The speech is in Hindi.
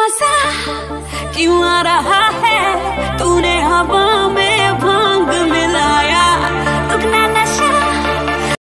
मजा क्यों आ रहा है, तूने हवा में